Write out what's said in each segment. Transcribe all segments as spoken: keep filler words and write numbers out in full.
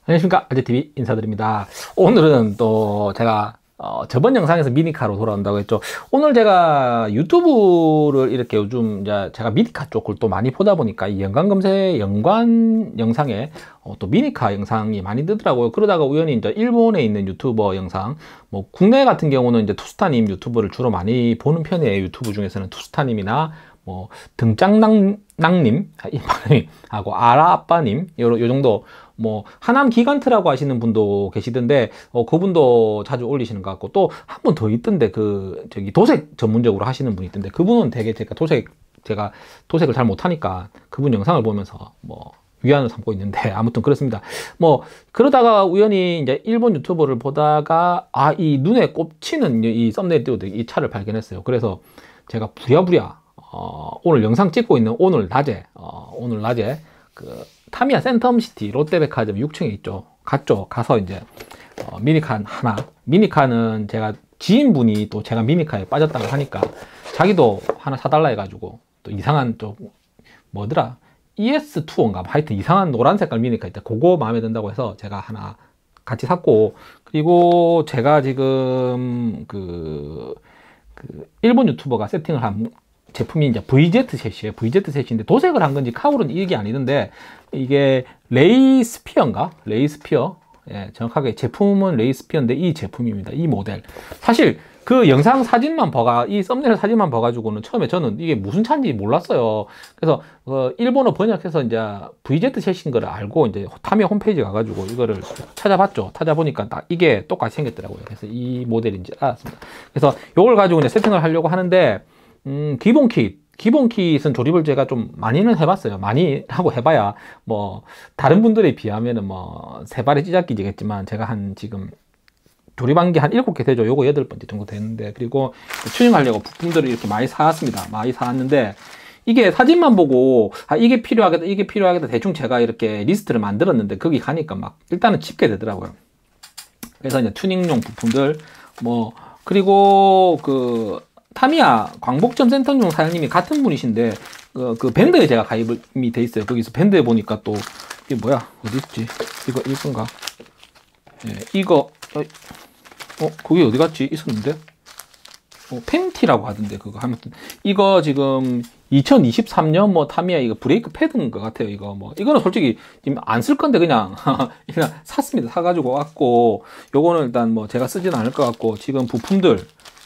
안녕하십니까, 알제티비 인사드립니다. 오늘은 또 제가 어, 저번 영상에서 미니카로 돌아온다고 했죠. 오늘 제가 유튜브를 이렇게 요즘 이제 제가 미니카 쪽을 또 많이 보다 보니까 이 연관 검색, 연관 영상에 어, 또 미니카 영상이 많이 뜨더라고요. 그러다가 우연히 이제 일본에 있는 유튜버 영상, 뭐 국내 같은 경우는 이제 투스타님 유튜브를 주로 많이 보는 편이에요. 유튜브 중에서는 투스타님이나 뭐 등짝낭낭님 하고 아라아빠님 요, 요 정도, 뭐 하남 기간트라고 하시는 분도 계시던데 어, 그분도 자주 올리시는 것 같고, 또 한 분 더 있던데 그 저기 도색 전문적으로 하시는 분이 있던데 그분은 되게 제가 도색 제가 도색을 잘 못하니까 그분 영상을 보면서 뭐 위안을 삼고 있는데, 아무튼 그렇습니다. 뭐 그러다가 우연히 이제 일본 유튜버를 보다가 아, 이 눈에 꼽히는 이 썸네일 띄우드 이 차를 발견했어요. 그래서 제가 부랴부랴 어, 오늘 영상 찍고 있는 오늘 낮에 어, 오늘 낮에 그 타미야 센텀시티 롯데백화점 육 층에 있죠. 갔죠. 가서 이제 어, 미니카 하나, 미니카는 제가 지인분이 또 제가 미니카에 빠졌다고 하니까 자기도 하나 사달라 해가지고, 또 이상한 또 뭐더라 이에스 투어인가 하여튼 이상한 노란 색깔 미니카 있다, 그거 마음에 든다고 해서 제가 하나 같이 샀고, 그리고 제가 지금 그, 그 일본 유튜버가 세팅을 한 제품이 이제 브이제트셋이에요. 브이제트셋인데 도색을 한 건지 카울은 이게 아니던데, 이게 레이스피어인가? 레이스피어. 예, 정확하게 제품은 레이스피어인데 이 제품입니다. 이 모델. 사실 그 영상 사진만 봐가, 이 썸네일 사진만 봐가지고는 처음에 저는 이게 무슨 차인지 몰랐어요. 그래서 어, 일본어 번역해서 이제 브이제트셋인 걸 알고 이제 타미야 홈페이지 가가지고 이거를 찾아봤죠. 찾아보니까 딱 이게 똑같이 생겼더라고요. 그래서 이 모델인지 알았습니다. 그래서 이걸 가지고 이제 세팅을 하려고 하는데, 음, 기본 킷, 기본 킷은 조립을 제가 좀 많이는 해봤어요. 많이 하고 해봐야 뭐 다른 분들에 비하면은 뭐 세 발의 찢어끼지겠지만, 제가 한 지금 조립한 게 한 일곱 개 되죠. 요거 여덟 번째 정도 되는데, 그리고 튜닝하려고 부품들을 이렇게 많이 사왔습니다. 많이 사왔는데, 이게 사진만 보고 아 이게 필요하겠다 이게 필요하겠다 대충 제가 이렇게 리스트를 만들었는데, 거기 가니까 막 일단은 집게 되더라고요. 그래서 이제 튜닝용 부품들, 뭐 그리고 그 타미야 광복점 센터용 사장님이 같은 분이신데 그, 그 밴드에 제가 가입이 돼 있어요. 거기서 밴드에 보니까 또 이게 뭐야, 어디 있지, 이거 이건가, 예, 이거 어, 어 그게 어디 갔지, 있었는데 어, 팬티라고 하던데, 그거 아무튼 이거 지금 이천이십삼 년 뭐 타미야 이거 브레이크 패드인 것 같아요. 이거 뭐 이거는 솔직히 지금 안 쓸 건데 그냥 그냥 샀습니다. 사가지고 왔고, 요거는 일단 뭐 제가 쓰지는 않을 것 같고, 지금 부품들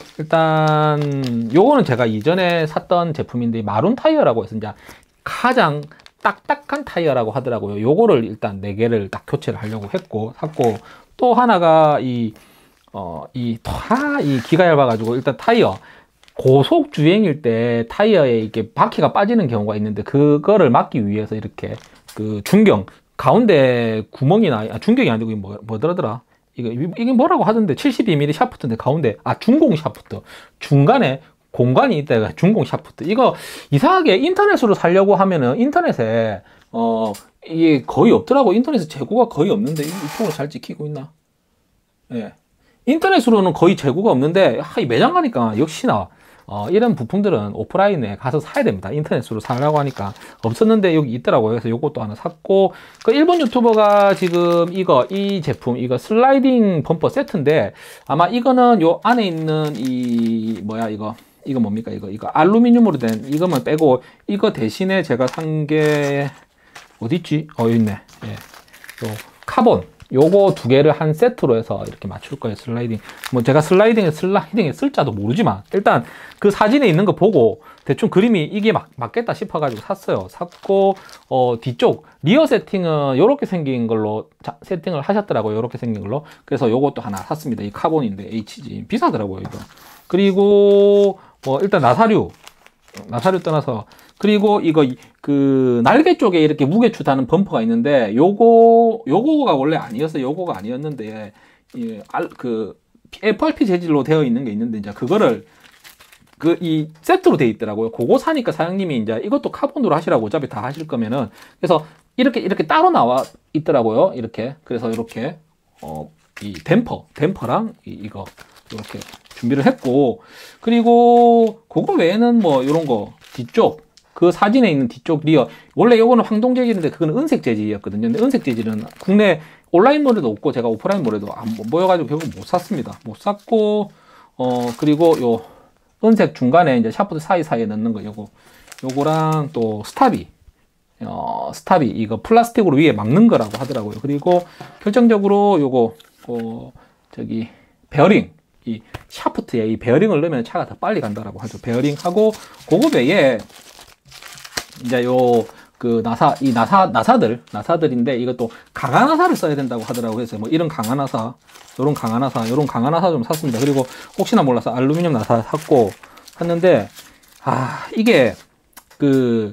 일단 요거는 제가 이전에 샀던 제품인데 마룬 타이어라고 해서 이제 가장 딱딱한 타이어라고 하더라고요. 요거를 일단 네 개를 딱 교체를 하려고 했고 샀고, 또 하나가 이 어 이 타 이 기가 얇아가지고 일단 타이어 고속 주행일 때 타이어에 이렇게 바퀴가 빠지는 경우가 있는데, 그거를 막기 위해서 이렇게 그 중경 가운데 구멍이나, 아, 중경이 아니고 뭐 뭐더라 이거 이게 뭐라고 하던데, 칠십이 밀리미터 샤프트인데 가운데 아 중공 샤프트, 중간에 공간이 있다가 중공 샤프트. 이거 이상하게 인터넷으로 사려고 하면은 인터넷에 어 이게 거의 없더라고. 인터넷에 재고가 거의 없는데, 이 통을 잘 찍히고 있나? 예. 인터넷으로는 거의 재고가 없는데, 아, 이 매장 가니까 역시나 어, 이런 부품들은 오프라인에 가서 사야 됩니다. 인터넷으로 사려고 하니까 없었는데 여기 있더라고요. 그래서 요것도 하나 샀고, 그 일본 유튜버가 지금 이거 이 제품 이거 슬라이딩 범퍼 세트인데, 아마 이거는 요 안에 있는 이 뭐야 이거 이거 뭡니까 이거 이거 알루미늄으로 된 이것만 빼고, 이거 대신에 제가 산 게 어디 있지? 어, 여기 있네. 예. 요 카본 요거 두 개를 한 세트로 해서 이렇게 맞출 거예요. 슬라이딩. 뭐 제가 슬라이딩에 슬라이딩에 쓸 자도 모르지만 일단 그 사진에 있는 거 보고 대충 그림이 이게 맞, 맞겠다 싶어 가지고 샀어요. 샀고, 어 뒤쪽 리어 세팅은 요렇게 생긴 걸로 자, 세팅을 하셨더라고요. 요렇게 생긴 걸로. 그래서 요것도 하나 샀습니다. 이 카본인데 에이치지 비싸더라고요, 이거. 그리고 뭐 일단 나사류 나사류 떠나서, 그리고 이거 그 날개 쪽에 이렇게 무게추 다는 범퍼가 있는데, 요거 요거가 원래 아니었어요. 요거가 아니었는데 예, 알, 그 에프알피 재질로 되어 있는 게 있는데, 이제 그거를 그 이 세트로 되어 있더라고요. 그거 사니까 사장님이 이제 이것도 카본으로 하시라고, 어차피 다 하실 거면은. 그래서 이렇게 이렇게 따로 나와 있더라고요. 이렇게. 그래서 이렇게 어 이 댐퍼 댐퍼랑 이, 이거 이렇게 준비를 했고, 그리고 그거 외에는 뭐 이런 거 뒤쪽 그 사진에 있는 뒤쪽 리어, 원래 요거는 황동 재질인데 그거는 은색 재질이었거든요. 근데 은색 재질은 국내 온라인몰에도 없고 제가 오프라인몰에도 안 보여가지고 결국 못 샀습니다. 못 샀고 어 그리고 요 은색 중간에 이제 샤프트 사이사이에 넣는 거 요거 요거랑 또 스탑이 어 스탑이 이거 플라스틱으로 위에 막는 거라고 하더라고요. 그리고 결정적으로 요거 어 저기 베어링 이 샤프트에 이 베어링을 넣으면 차가 더 빨리 간다라고 하죠. 베어링하고 그거 외에 이제 요 그 나사 이 나사 나사들 나사들인데 이것도 강한 나사를 써야 된다고 하더라고요. 그래서 뭐 이런 강한 나사, 요런 강한 나사, 요런 강한 나사 좀 샀습니다. 그리고 혹시나 몰라서 알루미늄 나사 샀고 샀는데 아 이게 그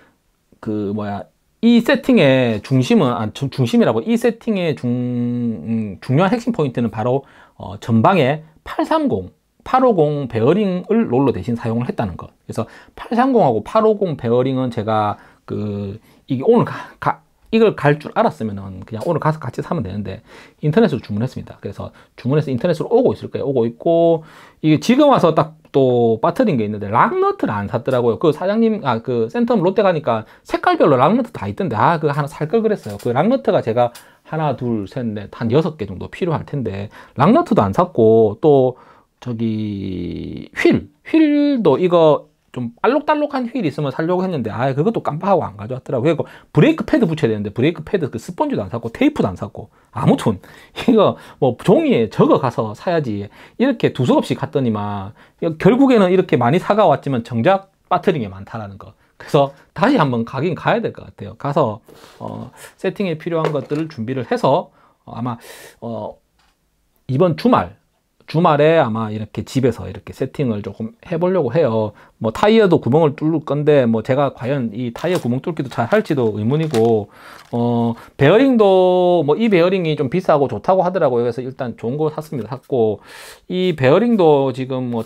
그 뭐야 이 세팅의 중심은 아, 중심이라고 이 세팅의 중 음, 중요한 핵심 포인트는 바로 어, 전방에 팔백삼십, 팔백오십 베어링을 롤러 대신 사용을 했다는 것. 그래서 팔백삼십하고 팔백오십 베어링은 제가 그 이게 오늘 가, 가, 이걸 갈 줄 알았으면은 그냥 오늘 가서 같이 사면 되는데 인터넷으로 주문했습니다. 그래서 주문해서 인터넷으로 오고 있을 거예요. 오고 있고 이게 지금 와서 딱 또 빠뜨린 게 있는데 락너트를 안 샀더라고요. 그 사장님 아 그 센텀 롯데 가니까 색깔별로 락너트 다 있던데 아 그거 하나 살 걸 그랬어요. 그 락너트가 제가 하나 둘 셋 넷 한 여섯 개 정도 필요할 텐데 락너트도 안 샀고 또 저기 휠 휠도 이거 좀 알록달록한 휠이 있으면 살려고 했는데 아 그것도 깜빡하고 안 가져왔더라고요. 그리고 브레이크 패드 붙여야 되는데 브레이크 패드 그 스펀지도 안 샀고 테이프도 안 샀고 아무튼 이거 뭐 종이에 적어 가서 사야지 이렇게 두서없이 갔더니만 결국에는 이렇게 많이 사가 왔지만 정작 빠뜨린 게 많다라는 거. 그래서 다시 한번 가긴 가야 될 것 같아요. 가서 어, 세팅에 필요한 것들을 준비를 해서 어, 아마 어, 이번 주말 주말에 아마 이렇게 집에서 이렇게 세팅을 조금 해보려고 해요. 뭐 타이어도 구멍을 뚫을 건데 뭐 제가 과연 이 타이어 구멍 뚫기도 잘 할지도 의문이고 어 베어링도 뭐 이 베어링이 좀 비싸고 좋다고 하더라고요. 그래서 일단 좋은 거 샀습니다. 샀고 이 베어링도 지금 뭐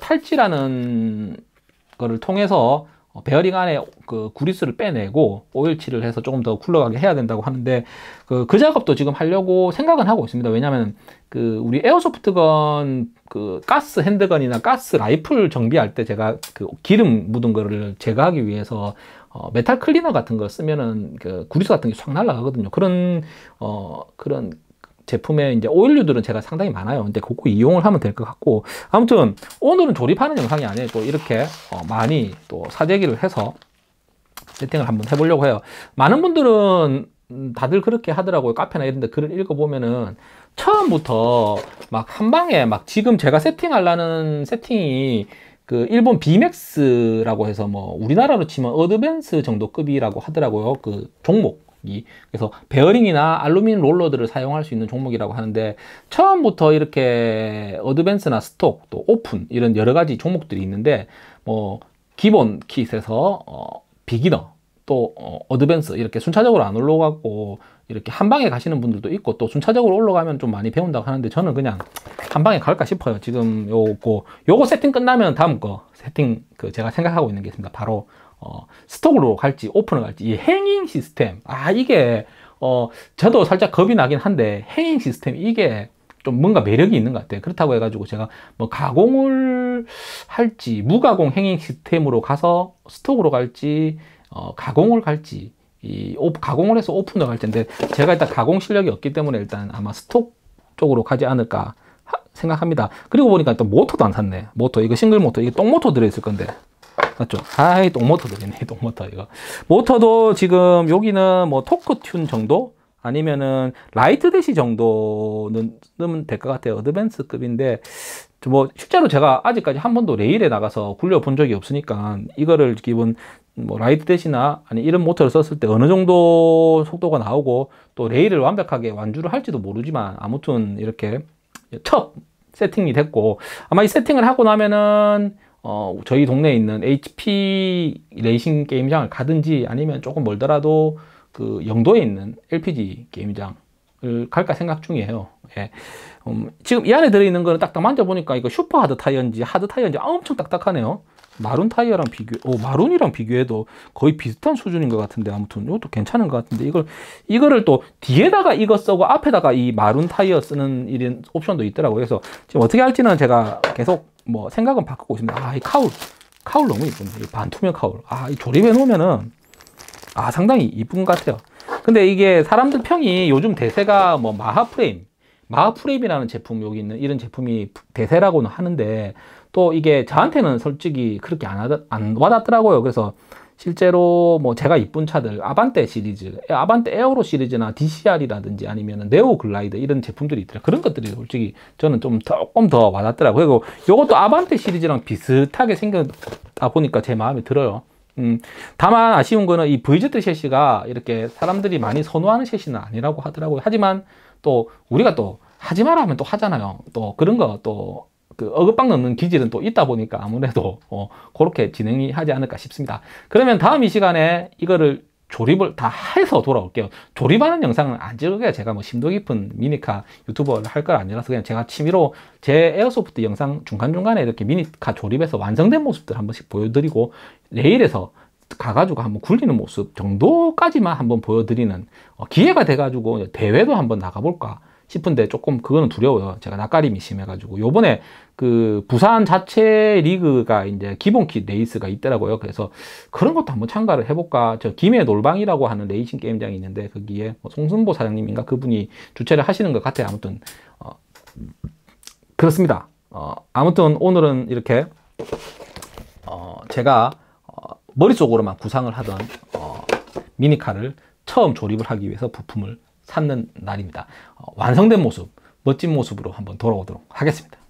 탈지라는 거를 통해서 베어링 안에 그 구리스를 빼내고 오일칠을 해서 조금 더 굴러가게 해야 된다고 하는데 그, 그 작업도 지금 하려고 생각은 하고 있습니다. 왜냐하면 그 우리 에어소프트건 그 가스 핸드건이나 가스 라이플 정비할 때 제가 그 기름 묻은 거를 제거하기 위해서 어, 메탈 클리너 같은 거 쓰면은 그 구리스 같은 게 싹 날아가거든요. 그런 어 그런 제품의 이제 오일류들은 제가 상당히 많아요. 근데 그거 이용을 하면 될 것 같고 아무튼 오늘은 조립하는 영상이 아니에요. 또 이렇게 어 많이 또 사재기를 해서 세팅을 한번 해보려고 해요. 많은 분들은 다들 그렇게 하더라고요. 카페나 이런 데 글을 읽어보면은 처음부터 막 한 방에 막 지금 제가 세팅하려는 세팅이 그 일본 비맥스라고 해서 뭐 우리나라로 치면 어드밴스 정도 급이라고 하더라고요. 그 종목. 그래서 베어링이나 알루미늄 롤러들을 사용할 수 있는 종목이라고 하는데 처음부터 이렇게 어드밴스나 스톡 또 오픈 이런 여러 가지 종목들이 있는데 뭐 기본 킷에서 어, 비기너 또 어, 어드밴스 이렇게 순차적으로 안 올라가고 이렇게 한 방에 가시는 분들도 있고 또 순차적으로 올라가면 좀 많이 배운다고 하는데 저는 그냥 한 방에 갈까 싶어요. 지금 요거 요거 세팅 끝나면 다음 거 세팅 그 제가 생각하고 있는 게 있습니다. 바로 어, 스톡으로 갈지 오픈을 갈지 이 행잉 시스템 아 이게 어 저도 살짝 겁이 나긴 한데 행잉 시스템 이게 좀 뭔가 매력이 있는 것 같아요. 그렇다고 해가지고 제가 뭐 가공을 할지 무가공 행잉 시스템으로 가서 스톡으로 갈지 어, 가공을 갈지 이 오, 가공을 해서 오픈을 갈 텐데 제가 일단 가공 실력이 없기 때문에 일단 아마 스톡 쪽으로 가지 않을까 하, 생각합니다. 그리고 보니까 또 모터도 안 샀네. 모터 이거 싱글 모터 이게 똥 모터 들어있을 건데 맞죠? 아이 똥모터 들겠네 똥모터 이거 모터도 지금 여기는 뭐 토크 튠 정도 아니면은 라이트 대시 정도는 넣으면 될 것 같아요. 어드밴스급인데 뭐 실제로 제가 아직까지 한 번도 레일에 나가서 굴려 본 적이 없으니까 이거를 기본 뭐 라이트 대시나 아니 이런 모터를 썼을 때 어느 정도 속도가 나오고 또 레일을 완벽하게 완주를 할지도 모르지만 아무튼 이렇게 첫 세팅이 됐고 아마 이 세팅을 하고 나면은 어, 저희 동네에 있는 에이치피 레이싱 게임장을 가든지 아니면 조금 멀더라도 그 영도에 있는 엘피지 게임장을 갈까 생각 중이에요. 예. 음, 지금 이 안에 들어있는 거는 딱딱 만져보니까 이거 슈퍼 하드 타이어인지 하드 타이어인지 엄청 딱딱하네요. 마룬 타이어랑 비교, 오, 마룬이랑 비교해도 거의 비슷한 수준인 것 같은데 아무튼 이것도 괜찮은 것 같은데 이걸, 이거를 또 뒤에다가 이거 쓰고 앞에다가 이 마룬 타이어 쓰는 이런 옵션도 있더라고요. 그래서 지금 어떻게 할지는 제가 계속 뭐 생각은 바꾸고 있습니다. 아, 이 카울, 카울 너무 이쁜데. 이 반투명 카울. 아, 이 조립해 놓으면은 아, 상당히 이쁜 것 같아요. 근데 이게 사람들 평이 요즘 대세가 뭐 마하프레임, 마하프레임이라는 제품, 여기 있는 이런 제품이 대세라고는 하는데, 또 이게 저한테는 솔직히 그렇게 안, 하다, 안 와닿더라고요. 그래서 실제로 뭐 제가 이쁜 차들, 아반떼 시리즈, 아반떼 에어로 시리즈나 디씨알이라든지 아니면 네오 글라이더 이런 제품들이 있더라고요. 그런 것들이 솔직히 저는 좀 조금 더 와닿더라고요. 그리고 이것도 아반떼 시리즈랑 비슷하게 생겼다 보니까 제 마음에 들어요. 음, 다만 아쉬운 거는 이 브이제드 셰시가 이렇게 사람들이 많이 선호하는 셰시는 아니라고 하더라고요. 하지만 또 우리가 또 하지 마라 하면 또 하잖아요. 또 그런 거 또 그 어긋박 넣는 기질은 또 있다 보니까 아무래도 어, 그렇게 진행이 하지 않을까 싶습니다. 그러면 다음 이 시간에 이거를 조립을 다 해서 돌아올게요. 조립하는 영상은 안 찍을게요. 제가 뭐 심도 깊은 미니카 유튜버를 할 건 아니라서 그냥 제가 취미로 제 에어소프트 영상 중간중간에 이렇게 미니카 조립해서 완성된 모습들 한 번씩 보여드리고, 레일에서 가가지고 한번 굴리는 모습 정도까지만 한번 보여드리는 어, 기회가 돼가지고 대회도 한번 나가볼까 싶은데 조금 그거는 두려워요. 제가 낯가림이 심해가지고. 요번에 그 부산 자체 리그가 이제 기본킷 레이스가 있더라고요. 그래서 그런 것도 한번 참가를 해볼까. 저 김해 놀방이라고 하는 레이싱 게임장이 있는데 거기에 뭐 송순보 사장님인가 그분이 주최를 하시는 것 같아요. 아무튼 어, 그렇습니다. 어, 아무튼 오늘은 이렇게 어, 제가 어, 머릿속으로만 구상을 하던 어, 미니카를 처음 조립을 하기 위해서 부품을 찾는 날입니다. 어, 완성된 모습, 멋진 모습으로 한번 돌아오도록 하겠습니다.